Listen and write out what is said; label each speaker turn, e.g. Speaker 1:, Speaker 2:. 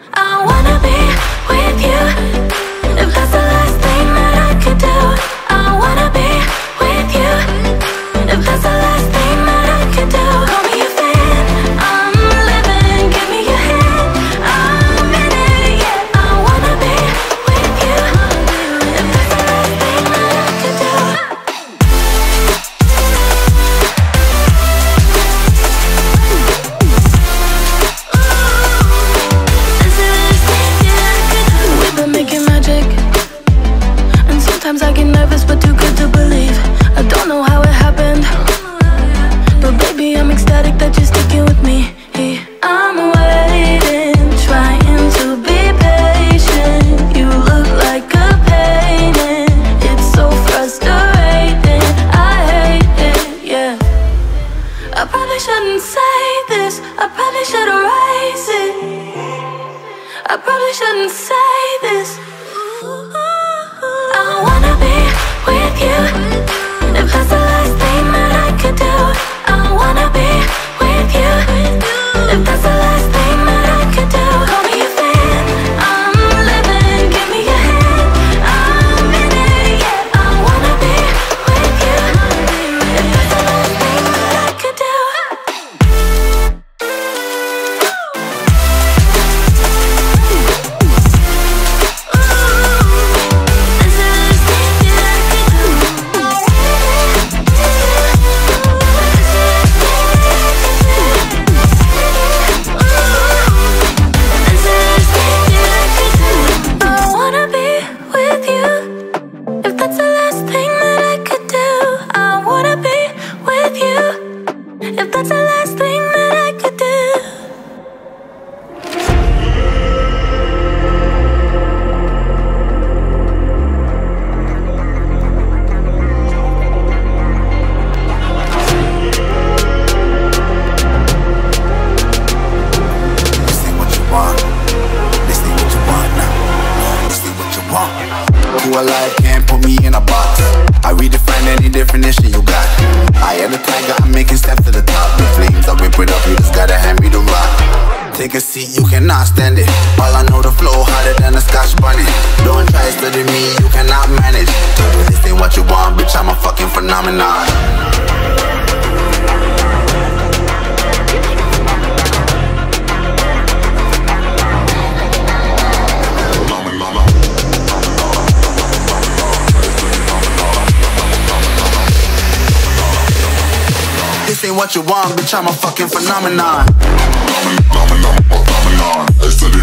Speaker 1: I wanna be with you. If that's the last thing that I could do, I wanna be with you. If that's the last thing that I could do, call me a fan, I'm living, give me your hand, I'm in it, yeah. I wanna be with you. If that's the last thing that I could do. We've been making magic, and sometimes I get nervous but too good to believe. I don't know how it happened, but baby I'm ecstatic that you're sticking with me. I'm waiting, trying to be patient. You look like a painting, it's so frustrating. I hate it, yeah. I probably shouldn't say this, I probably should erase it. I probably shouldn't say this. I wanna be with you. If that's the last thing that I could do, I wanna be with you. If that's the last thing that I could do, call me a fan, I'm living, give me your hand, I'm in it, yeah. I wanna be with you. If that's the last thing that I could do. I wanna be with you. If that's the last thing that I could do, I wanna be with you. If that's the last thing that I could do.
Speaker 2: This ain't what you want. This ain't what you want now. This ain't what you want. Who alive can't put me in a box. I redefine any definition you got. I am the tiger, I'm making steps to the top. The flames, I whip it up, you just gotta hand me the rock. Take a seat, you cannot stand it. All I know, the flow harder than a Scotch bunny. Don't try study me, you cannot manage. This ain't what you want, bitch, I'm a fucking phenomenon. This ain't what you want, bitch, I'm a fucking phenomenon.